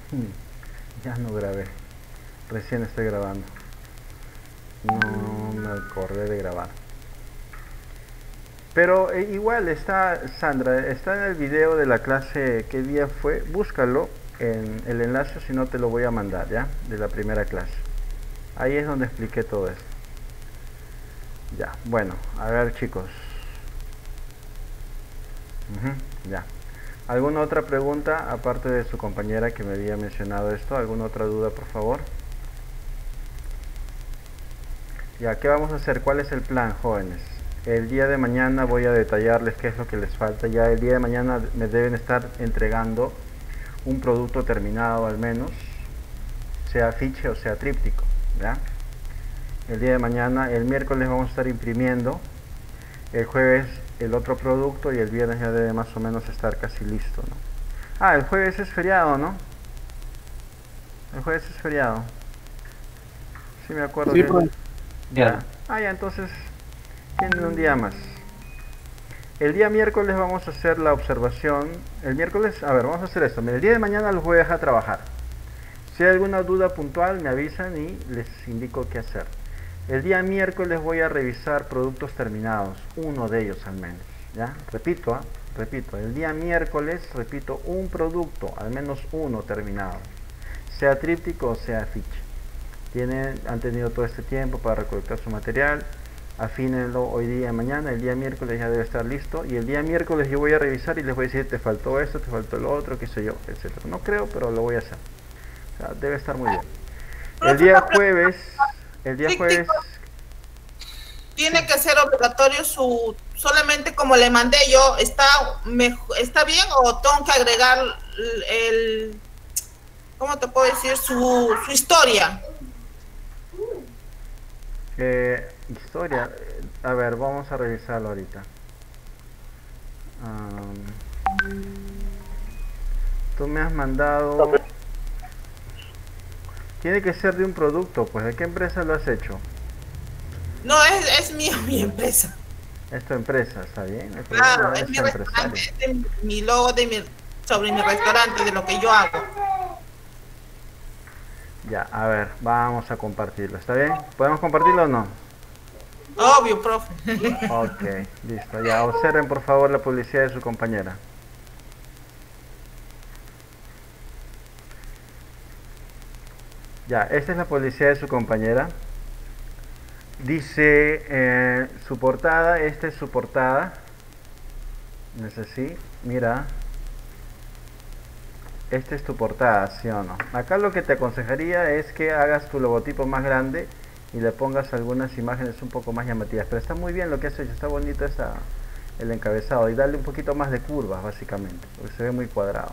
Ya no grabé. Recién estoy grabando. No me acordé de grabar. Pero igual está, Sandra, está en el video de la clase, ¿qué día fue? Búscalo en el enlace, si no te lo voy a mandar, ¿ya? De la primera clase. Ahí es donde expliqué todo esto. Ya, bueno, a ver chicos. Ya. ¿Alguna otra pregunta, aparte de su compañera que me había mencionado esto? ¿Alguna otra duda, por favor? Ya, ¿qué vamos a hacer? ¿Cuál es el plan, jóvenes? El día de mañana voy a detallarles qué es lo que les falta. Ya el día de mañana me deben estar entregando un producto terminado al menos, sea afiche o sea tríptico, ¿ya? El día de mañana, el miércoles vamos a estar imprimiendo, el jueves el otro producto y el viernes ya debe más o menos estar casi listo, ¿no? Ah, el jueves es feriado, ¿no? El jueves es feriado. Sí me acuerdo Sí, que... profe. Ya. Ah, ya, entonces tienen un día más. El día miércoles vamos a hacer la observación. El miércoles, a ver, vamos a hacer esto. El día de mañana los voy a dejar trabajar. Si hay alguna duda puntual, me avisan y les indico qué hacer. El día miércoles voy a revisar productos terminados, uno de ellos al menos. ¿Ya? Repito, repito, el día miércoles, repito, un producto, al menos uno terminado. Sea tríptico o sea afiche. Han tenido todo este tiempo para recolectar su material. Afínenlo hoy día, mañana, el día miércoles ya debe estar listo. Y el día miércoles yo voy a revisar y les voy a decir, te faltó esto, te faltó lo otro, qué sé yo, etcétera. No creo, pero lo voy a hacer. O sea, debe estar muy bien. El Profe, día una jueves, pregunta. el día jueves, Tríptico sí, tiene que ser obligatorio solamente como le mandé yo, ¿está bien o tengo que agregar el, ¿cómo te puedo decir? Su historia. historia. A ver, vamos a revisarlo ahorita. Um, Tú me has mandado... Tiene que ser de un producto, pues ¿de qué empresa lo has hecho? No, es mi empresa. Es tu empresa, ¿está bien? No hay problema, Claro, debe es mi ser restaurante, empresario. es de mi logo sobre mi restaurante, de lo que yo hago. Ya, a ver, vamos a compartirlo, ¿está bien? ¿Podemos compartirlo o no? Obvio, profe. Ok, listo. Ya, observen por favor la publicidad de su compañera. Ya, esta es la publicidad de su compañera. Dice su portada, esta es su portada. No es así, mira. Esta es tu portada, ¿sí o no? Acá lo que te aconsejaría es que hagas tu logotipo más grande y le pongas algunas imágenes un poco más llamativas. Pero está muy bien lo que has hecho, está bonito el encabezado. Y darle un poquito más de curvas, básicamente, porque se ve muy cuadrado.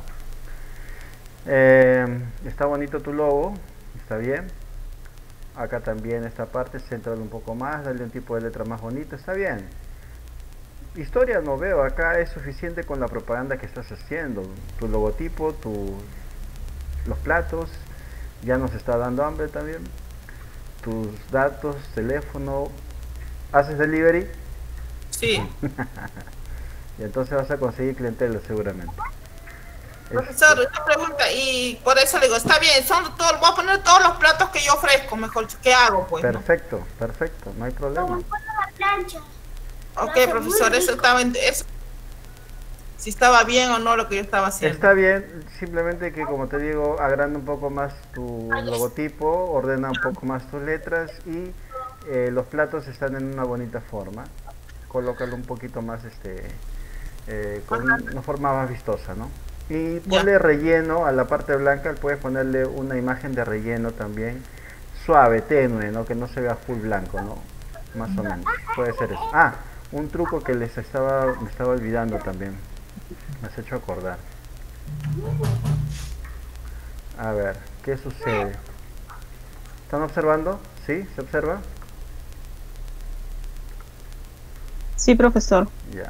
Está bonito tu logo, está bien. Acá también esta parte, céntralo un poco más, darle un tipo de letra más bonito, está bien. Historia no veo, acá es suficiente con la propaganda que estás haciendo. Tu logotipo, los platos, ya nos está dando hambre también. Tus datos, teléfono, ¿haces delivery? Sí. Y entonces vas a conseguir clientela seguramente. Profesor, una pregunta, y por eso le digo, está bien, voy a poner todos los platos que yo ofrezco, mejor que hago, pues, ¿no? Perfecto, perfecto, no hay problema. Ok, profesor, si estaba bien o no lo que yo estaba haciendo. Está bien, simplemente que como te digo, agranda un poco más tu logotipo, ordena un poco más tus letras y los platos están en una bonita forma. Colócalo un poquito más, con una forma más vistosa, ¿no? Y Ya. ponle relleno a la parte blanca, puedes ponerle una imagen de relleno también, suave, tenue, ¿no? Que no se vea full blanco, ¿no? Más o menos, puede ser eso. Ah, un truco que me estaba olvidando también, me has hecho acordar. A ver, ¿qué sucede? ¿Están observando? ¿Sí? ¿Se observa? Sí, profesor. Ya.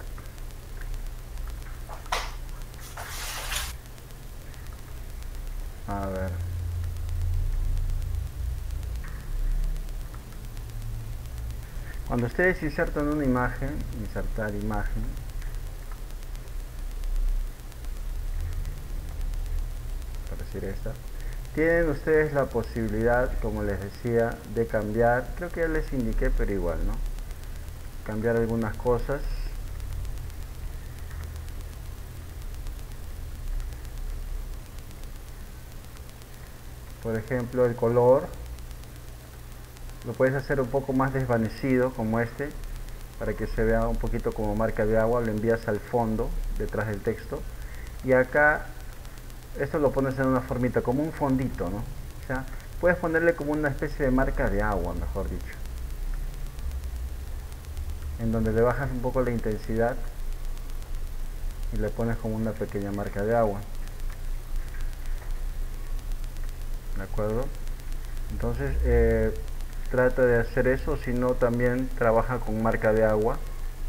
A ver. Cuando ustedes insertan una imagen, insertar imagen, para decir esta, Tienen ustedes la posibilidad, como les decía, de cambiar, creo que ya les indiqué, pero igual, ¿no? Cambiar algunas cosas. Por ejemplo, el color lo puedes hacer un poco más desvanecido, como este, para que se vea un poquito como marca de agua. Lo envías al fondo, detrás del texto, y acá esto lo pones en una formita, como un fondito, ¿no? O sea, puedes ponerle como una especie de marca de agua, mejor dicho, en donde le bajas un poco la intensidad y le pones como una pequeña marca de agua. ¿De acuerdo? Entonces trata de hacer eso, si no también trabaja con marca de agua.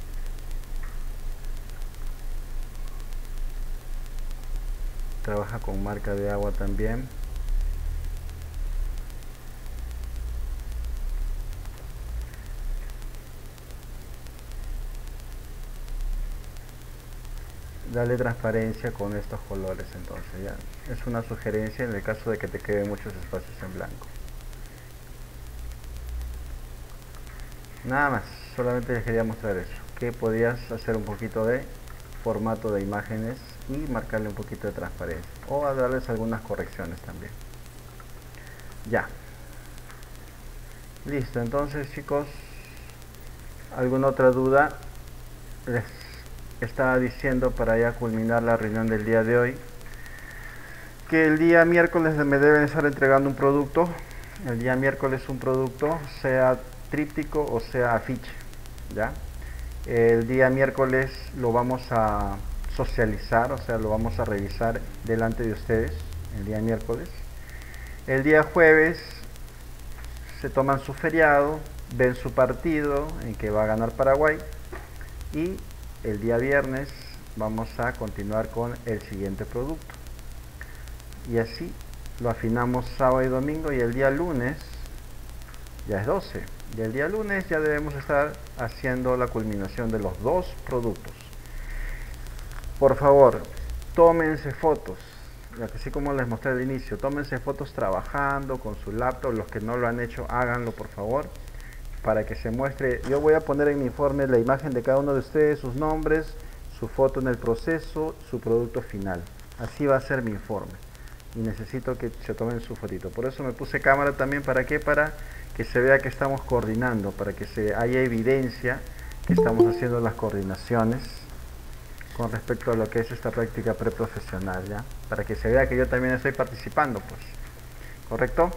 Trabaja con marca de agua también. Dale transparencia con estos colores, entonces ya es una sugerencia en el caso de que te queden muchos espacios en blanco. Nada más, solamente les quería mostrar eso, que podías hacer un poquito de formato de imágenes y marcarle un poquito de transparencia, o a darles algunas correcciones también. Ya, listo. Entonces, chicos, ¿alguna otra duda? Les estaba diciendo, para ya culminar la reunión del día de hoy, que el día miércoles me deben estar entregando un producto. El día miércoles un producto, sea tríptico o sea afiche, ¿ya? El día miércoles lo vamos a socializar, o sea, lo vamos a revisar delante de ustedes el día miércoles. El día jueves se toman su feriado, ven su partido en que va a ganar Paraguay, y el día viernes vamos a continuar con el siguiente producto, y así lo afinamos sábado y domingo, y el día lunes ya es 12, y el día lunes ya debemos estar haciendo la culminación de los dos productos. Por favor, tómense fotos, así como les mostré al inicio, tómense fotos trabajando con su laptop. Los que no lo han hecho, háganlo por favor, para que se muestre. Yo voy a poner en mi informe la imagen de cada uno de ustedes, sus nombres, su foto en el proceso, su producto final. Así va a ser mi informe, y necesito que se tomen su fotito. Por eso me puse cámara también. ¿Para qué? Para que se vea que estamos coordinando, para que haya evidencia que estamos haciendo las coordinaciones con respecto a lo que es esta práctica preprofesional, ¿ya? Para que se vea que yo también estoy participando, pues. ¿Correcto?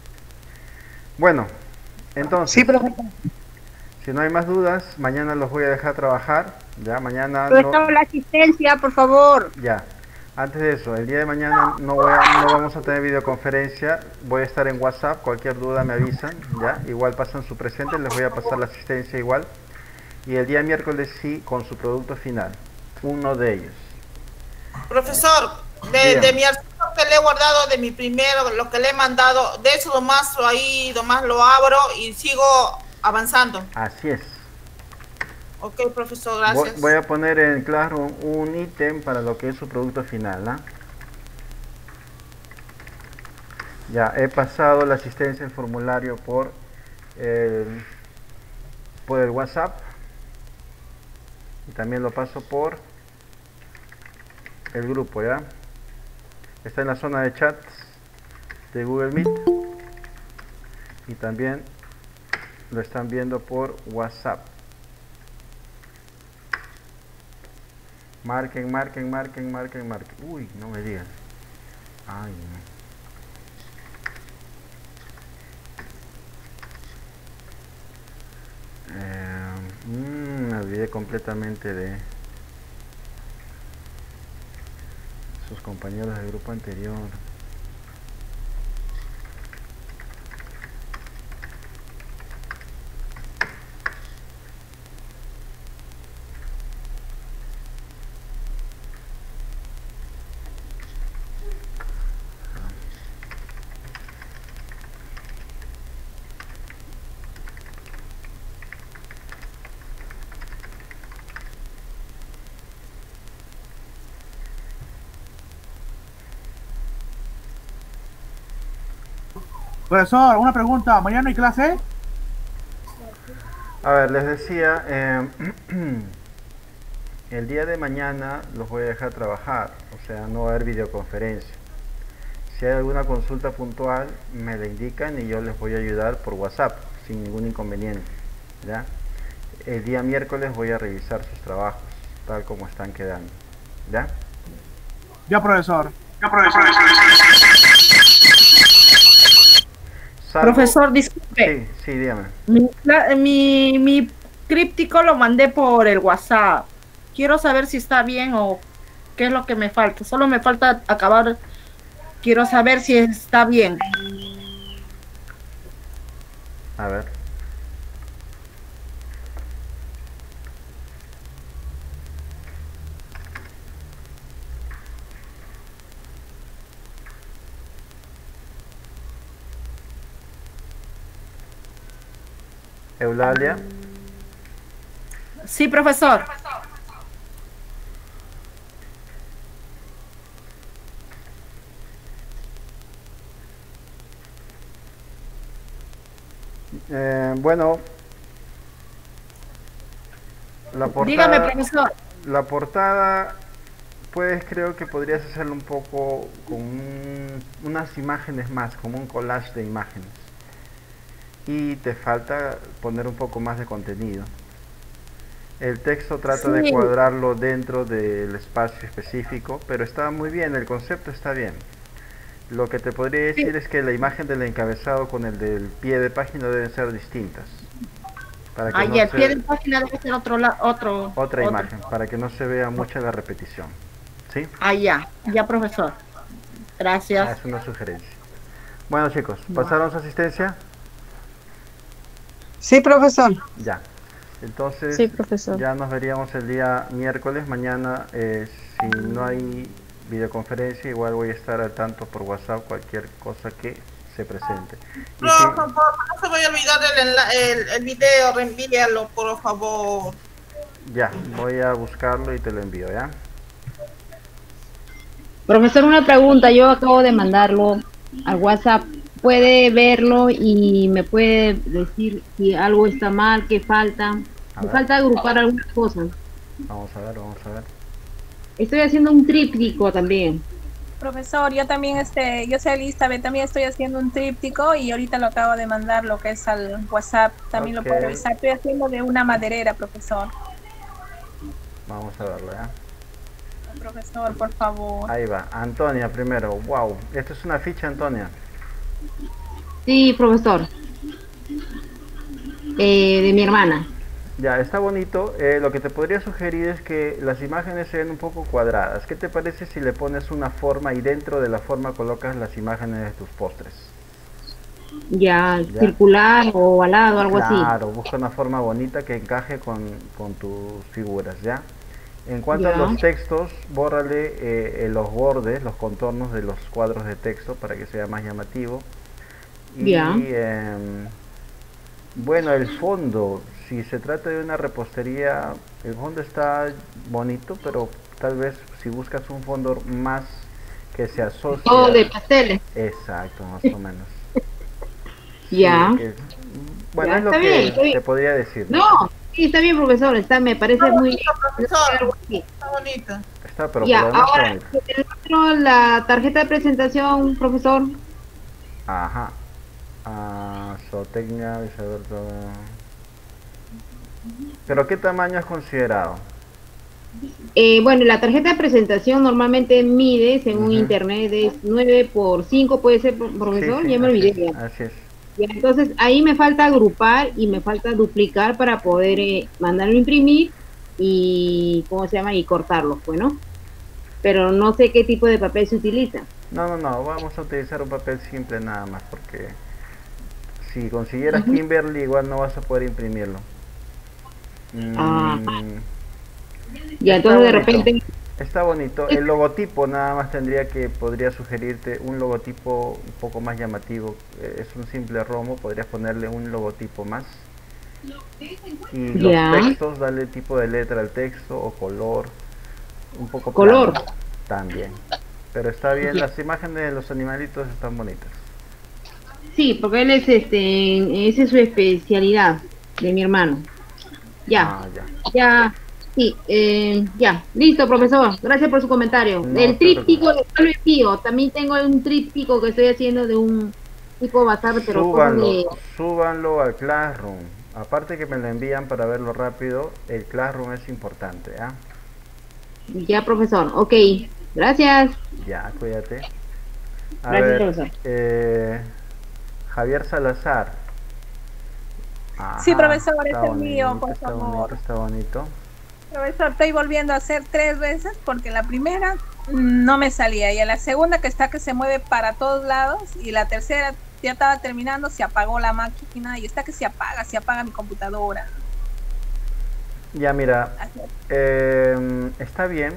Bueno, entonces, Sí, profesor. si no hay más dudas, mañana los voy a dejar trabajar, ¿ya? Mañana Profesor, la asistencia, por favor. Ya. Antes de eso, el día de mañana no vamos a tener videoconferencia, voy a estar en WhatsApp, cualquier duda me avisan, ¿ya? Igual pasan su presente, les voy a pasar la asistencia igual. Y el día miércoles sí, con su producto final, uno de ellos. Profesor, de mi archivo que le he guardado, de mi primero, lo que le he mandado, de eso nomás lo abro y sigo avanzando. Así es. Ok, profesor, gracias. Voy a poner en Classroom un ítem para lo que es su producto final, ¿no? Ya, he pasado la asistencia del formulario por el WhatsApp, y también lo paso por el grupo, ¿ya? Está en la zona de chats de Google Meet, y también lo están viendo por WhatsApp. Marquen. Uy, no me digan. Ay, no. Me olvidé completamente de sus compañeros del grupo anterior. Profesor, una pregunta. ¿Mañana hay clase? A ver, les decía, el día de mañana los voy a dejar trabajar, o sea, no va a haber videoconferencia. Si hay alguna consulta puntual, me la indican y yo les voy a ayudar por WhatsApp, sin ningún inconveniente, ¿ya? El día miércoles voy a revisar sus trabajos, tal como están quedando, ¿ya? Ya, profesor. Salvo... Profesor, disculpe. Sí, sí, dígame. Mi críptico lo mandé por el WhatsApp. Quiero saber si está bien o qué es lo que me falta. Solo me falta acabar. Quiero saber si está bien. A ver. Eulalia. Sí, profesor. Bueno, la Dígame, portada, profesor. la portada, pues creo que podrías hacerlo un poco con unas imágenes más, como un collage de imágenes. Y te falta poner un poco más de contenido. El texto trata de Sí. cuadrarlo dentro del espacio específico, pero está muy bien, el concepto está bien. Lo que te podría decir es que la imagen del encabezado con el del pie de página deben ser distintas. Para que Ahí no el pie se... de página debe ser otra imagen, para que no se vea mucha la repetición. ¿Sí? Ya, profesor. Gracias. Es una sugerencia. Bueno, chicos, ¿pasaron su asistencia? Sí, profesor. Ya. Entonces, Sí, profesor. ya nos veríamos el día miércoles. Mañana, si no hay videoconferencia, igual voy a estar al tanto por WhatsApp cualquier cosa que se presente. Y No, si- por favor, no se vaya a olvidar el video, reenvíalo, por favor. ya, voy a buscarlo y te lo envío, ¿ya? Profesor, una pregunta. Yo acabo de mandarlo al WhatsApp. ¿Puede verlo y me puede decir si algo está mal, qué falta? A Me ver. falta agrupar algunas cosas. Vamos a ver, vamos a ver. Estoy haciendo un tríptico también. Profesor, yo también, yo soy Elizabeth, también estoy haciendo un tríptico y ahorita lo acabo de mandar lo que es al WhatsApp, también Ok. lo puedo revisar. Estoy haciendo de una maderera, profesor. Vamos a verlo, ¿ya? Profesor, por favor. Ahí va. Antonia primero. Wow. Esto es una ficha, Antonia. Sí, profesor. De mi hermana. Ya, está bonito. Lo que te podría sugerir es que las imágenes sean un poco cuadradas. ¿Qué te parece si le pones una forma y dentro de la forma colocas las imágenes de tus postres? Ya, Ya. circular o ovalado, algo así. Claro, busca una forma bonita que encaje con tus figuras, ¿ya? En cuanto a Ya. los textos, bórrale los bordes, los contornos de los cuadros de texto para que sea más llamativo. Y Ya. bueno, el fondo, si se trata de una repostería, el fondo está bonito, pero tal vez si buscas un fondo más que se asocie. Todo de pasteles. Exacto, más o menos. Ya. Sí, bueno, Ya, es lo está que bien, está bien. te podría decir. No, sí, está bien, profesor. Me parece muy Profesor, algo así. está bonita. Está, pero Ya, por lo demás está ahora, bonito. el otro, la tarjeta de presentación, profesor. Ajá. Zootecnia, Luis Alberto. ¿Pero qué tamaño has considerado? Bueno, la tarjeta de presentación normalmente mide, según Ujú. internet, es 9 por 5, puede ser, profesor, Sí, sí, ya me así olvidé. es, Ya. así es. Ya, entonces, ahí me falta agrupar y me falta duplicar para poder mandarlo a imprimir y, ¿cómo se llama? Y cortarlo, pues, ¿no? Pero no sé qué tipo de papel se utiliza. No, vamos a utilizar un papel simple nada más, porque si consiguieras Ujú. Kimberly igual no vas a poder imprimirlo. Ah. Está Ya, entonces de bonito. repente, Está bonito. El logotipo nada más podría sugerirte un logotipo un poco más llamativo. Es un simple romo, podrías ponerle un logotipo más. Y los Ya. textos, darle tipo de letra al texto o color. Un poco Color. plano también. Pero está bien, Ya. las imágenes de los animalitos están bonitas. Sí, porque él es esa es su especialidad de mi hermano. Ya, Ah, ya. ya, sí, ya, listo, profesor. Gracias por su comentario. No El te preocupes. tríptico yo lo envío. También tengo un tríptico que estoy haciendo de un tipo bazar, pero cosas Súbanlo, de. súbanlo al Classroom. Aparte que me lo envían para verlo rápido, el Classroom es importante, ¿ah? Ya, profesor. Ok, gracias. Ya, cuídate. A Gracias, ver, profesor. Javier Salazar. Sí, Ajá, profesor, es está el mío, bonito, por está bonito, favor. está bonito. Profesor, estoy volviendo a hacer 3 veces porque la primera no me salía y a la segunda que está que se mueve para todos lados y la tercera ya estaba terminando, se apagó la máquina y está que se apaga mi computadora. Ya, mira, Así es. está bien.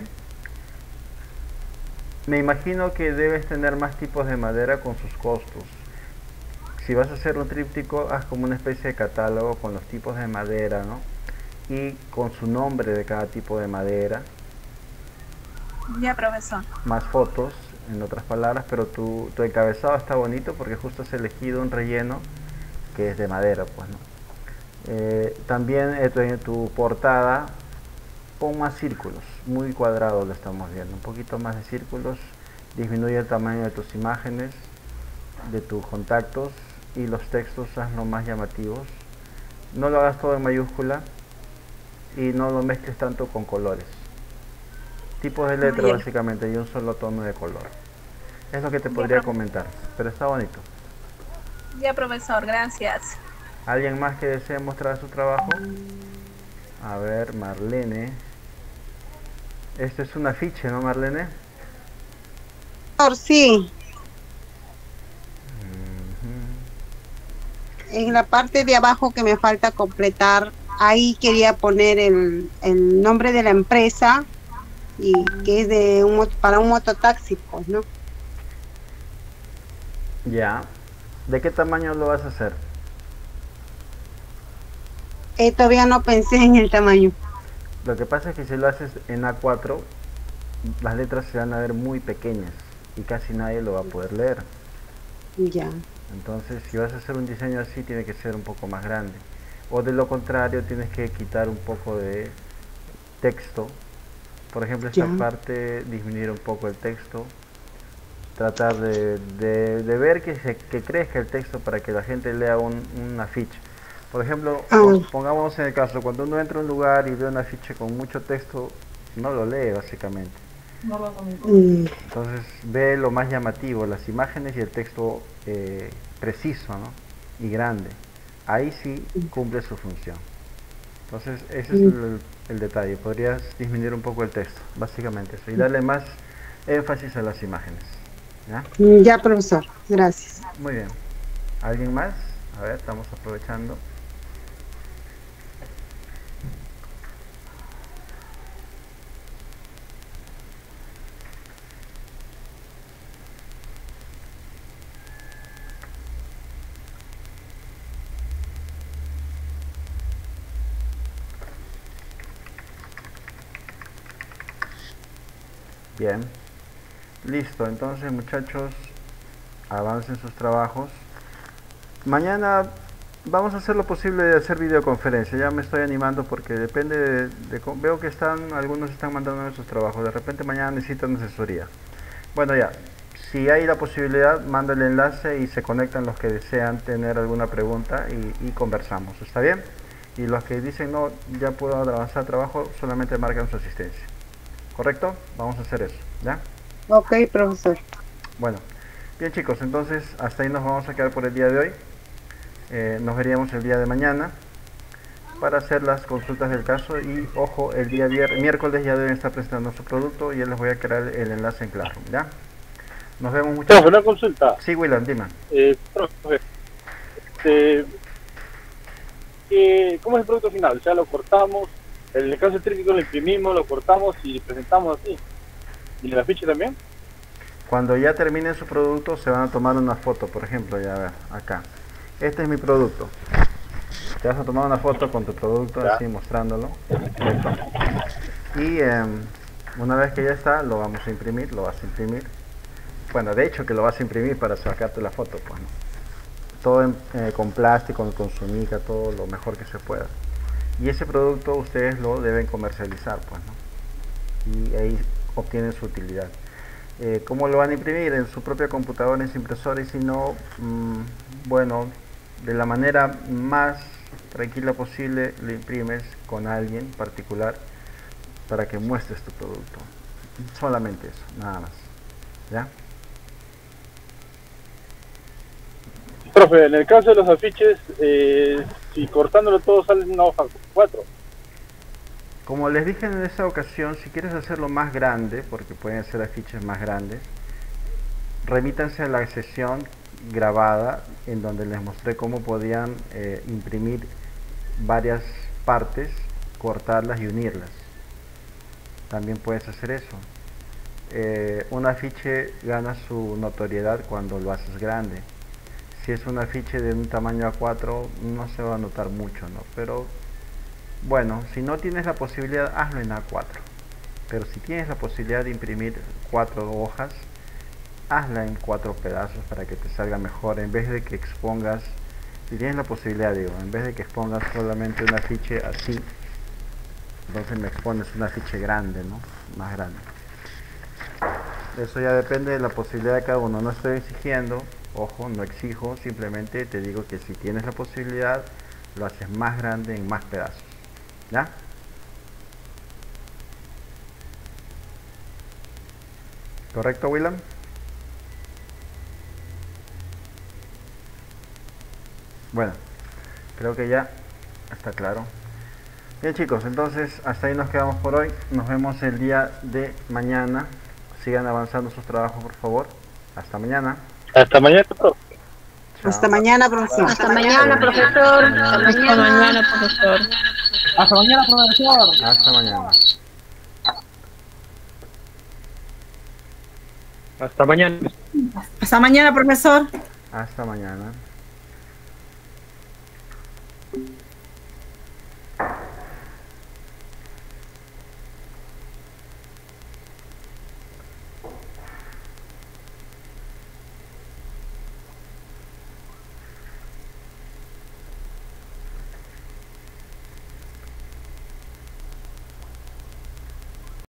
Me imagino que debes tener más tipos de madera con sus costos. Si vas a hacer un tríptico, haz como una especie de catálogo con los tipos de madera, ¿no? Y con su nombre de cada tipo de madera, Ya, profesor. más fotos, en otras palabras, pero tu encabezado está bonito porque justo has elegido un relleno que es de madera, pues, ¿no? También en tu portada pon más círculos, muy cuadrados lo estamos viendo, un poquito más de círculos, disminuye el tamaño de tus imágenes, de tus contactos y los textos hazlo más llamativos. No lo hagas todo en mayúscula y no lo mezcles tanto con colores. Tipos de letra Bien. básicamente y un solo tono de color. Es lo que te Ya, podría comentar, pero está bonito. Ya, profesor, gracias. ¿Alguien más que desee mostrar su trabajo? A ver, Marlene. Esto es un afiche, ¿no, Marlene? Sí, Ujú. en la parte de abajo que me falta completar, ahí quería poner el nombre de la empresa y que es para un mototaxi, pues, ¿no? Ya. ¿De qué tamaño lo vas a hacer? Todavía no pensé en el tamaño. Lo que pasa es que si lo haces en A4, las letras se van a ver muy pequeñas y casi nadie lo va a poder leer. Ya. Entonces, si vas a hacer un diseño así, tiene que ser un poco más grande. O de lo contrario, tienes que quitar un poco de texto. Por ejemplo, esta Ya. parte, disminuir un poco el texto. Tratar de ver que crezca el texto para que la gente lea un afiche. Por ejemplo, pongamos en el caso, cuando uno entra a un lugar y ve un afiche con mucho texto, no lo lee básicamente. Entonces ve lo más llamativo, las imágenes y el texto preciso, ¿no? Y grande. Ahí sí cumple su función. Entonces ese es el detalle. Podrías disminuir un poco el texto, básicamente eso. Y darle más énfasis a las imágenes. ¿Ya? Ya, profesor. Gracias. Muy bien. ¿Alguien más? A ver, estamos aprovechando. Bien. Listo, entonces muchachos, avancen sus trabajos. Mañana vamos a hacer lo posible de hacer videoconferencia. Ya me estoy animando porque depende veo que algunos están mandando sus trabajos. De repente mañana necesitan asesoría. Bueno, ya, si hay la posibilidad, manda el enlace y se conectan los que desean tener alguna pregunta y conversamos. ¿Está bien? Y los que dicen no, ya puedo avanzar trabajo, solamente marcan su asistencia. ¿Correcto? Vamos a hacer eso, ¿ya? Ok, profesor. Bueno, bien chicos, entonces hasta ahí nos vamos a quedar por el día de hoy. Nos veríamos el día de mañana para hacer las consultas del caso y ojo, el día miércoles ya deben estar presentando su producto y ya les voy a crear el enlace en Classroom, ¿ya? Nos vemos muchachos. Profe, una consulta. Sí, William, dime. Profe, ¿cómo es el producto final? O sea, lo cortamos, en el caso del tríptico lo imprimimos, lo cortamos y presentamos así. ¿Y el afiche también? Cuando ya terminen su producto se van a tomar una foto, por ejemplo, ya a ver, acá. Este es mi producto. Te vas a tomar una foto con tu producto, Ya. así mostrándolo. Perfecto. Y una vez que ya está, lo vamos a imprimir, lo vas a imprimir. Bueno, de hecho que lo vas a imprimir para sacarte la foto, pues, ¿no? todo con plástico, con su mica, todo lo mejor que se pueda. Y ese producto ustedes lo deben comercializar, pues, ¿no? Y ahí obtienen su utilidad. ¿Cómo lo van a imprimir? En su propia computadora, en su impresora, y si no, bueno, de la manera más tranquila posible, lo imprimes con alguien particular para que muestres tu producto. Solamente eso, nada más. ¿Ya? Profe, en el caso de los afiches, si cortándolo todo sale una hoja 4. Como les dije en esta ocasión, si quieres hacerlo más grande, porque pueden ser afiches más grandes, remítanse a la sesión grabada en donde les mostré cómo podían imprimir varias partes, cortarlas y unirlas. También puedes hacer eso. Un afiche gana su notoriedad cuando lo haces grande. Si es un afiche de un tamaño A4 no se va a notar mucho, ¿no? Pero bueno, si no tienes la posibilidad, hazlo en A4. Pero si tienes la posibilidad de imprimir 4 hojas, hazla en 4 pedazos para que te salga mejor, en vez de que expongas, si tienes la posibilidad, digo, en vez de que expongas solamente un afiche así, entonces me expones un afiche grande, ¿no? Más grande. Eso ya depende de la posibilidad de cada uno. No estoy exigiendo, ojo, no exijo, simplemente te digo que si tienes la posibilidad, lo haces más grande en más pedazos. ¿Ya? ¿Correcto, William? Bueno, creo que ya está claro. Bien, chicos, entonces hasta ahí nos quedamos por hoy. Nos vemos el día de mañana. Sigan avanzando sus trabajos, por favor. Hasta mañana. Hasta mañana, profe. Chao. Hasta mañana, profesor. Hasta mañana, profesor. Hasta Hasta mañana, profesor. Hasta mañana, profesor. Hasta mañana. Hasta mañana. Hasta mañana, profesor. Hasta mañana.